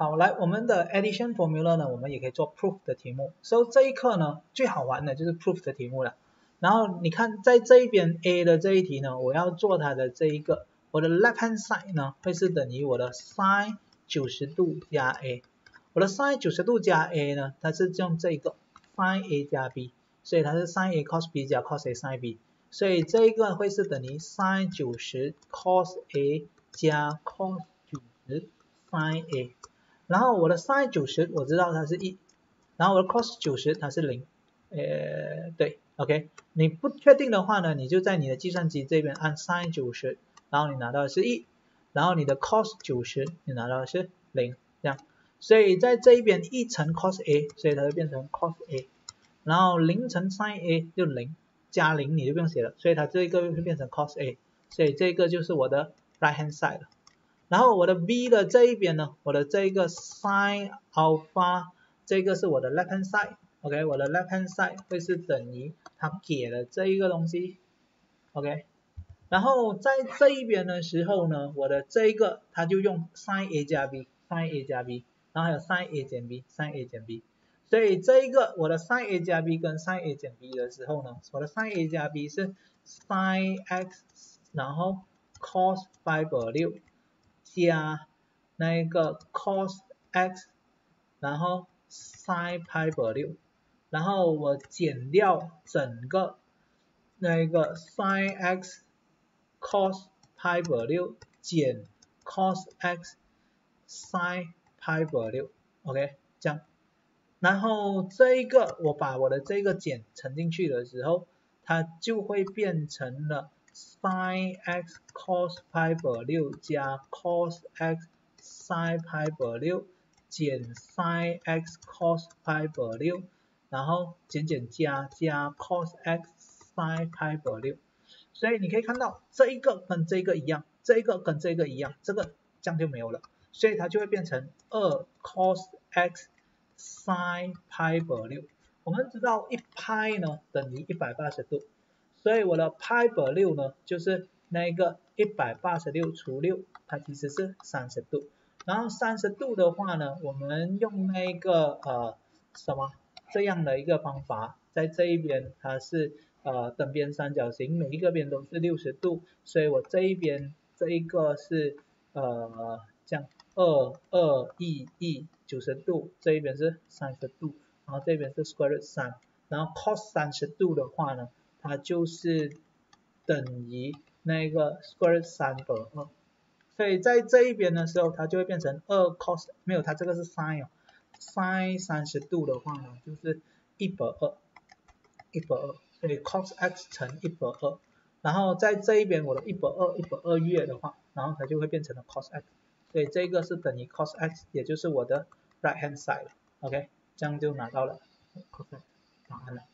好，来我们的 addition formula 呢，我们也可以做 proof 的题目。所以这一课呢，最好玩的就是 proof 的题目了。然后你看，在这一边 A 的这一题呢，我要做它的这一个，我的 left hand side 呢会是等于我的 sin 90度加 A。我的 sin 90度加 A 呢，它是用这个 sin A 加 B， 所以它是 sin A cos B 加 cos A sin B。所以这一个会是等于 sin 90 cos A 加 cos 90 sin A。然后我的 sin 90我知道它是1，然后我的 cos 90它是0，对 ，OK， 你不确定的话呢，你就在你的计算机这边按 sin 90，然后你拿到的是1，然后你的 cos 90你拿到的是0，这样，所以在这一边1乘 cos A， 所以它会变成 cos A， 然后0乘 sin A 就0，加0你就不用写了，所以它这个会变成 cos A， 所以这个就是我的 right hand side 了。然后我的 b 的这一边呢，我的这个 sin alpha 这个是我的 left hand side，OK， 我的 left hand side 会是等于它给的这一个东西 ，OK， 然后在这一边的时候呢，我的这一个它就用 sin A 加 B，sin A 加 B， 然后还有 sin A 减 B，sin A 减 B， 所以这一个我的 sin A 加 B 跟 sin A 减 B 的时候呢，我的 sin A 加 B 是 sin x， 然后 cos 5/6。加那个 cos x， 然后 sin π/6， 然后我减掉整个那个 sin x cos π/6 减 cos x sin π/6 ，OK， 这样，然后这一个我把我的这个减乘进去的时候，它就会变成了 sin x cos π/6 加 cos x sin π/6 减 sin x cos π/6， 然后减加 cos x sin π/6， 所以你可以看到这一个跟这个一样，这一个跟这个一样，这个这样就没有了，所以它就会变成2 cos x sin π/6。我们知道1派呢等于180度，所以我的 π/6呢就是那个186除6，它其实是30度。然后30度的话呢，我们用那个这样的一个方法，在这一边它是等边三角形，每一个边都是60度，所以我这一边这一个是这样90度，这一边是30度，然后这边是 square root 3，然后 cos 30度的话呢，它就是等于那个 square root 3/2，所以在这一边的时候，它就会变成2 cos， 没有，它这个是 sin 哦 ，sin 30度的话呢，就是1/2，所以 cos x 乘1/2，然后在这一边我的1/2月的话，然后它就会变成了 cos x， 所以这个是等于 cos x， 也就是我的 right hand side 了 ，OK， 这样就拿到了 cos x 答案了。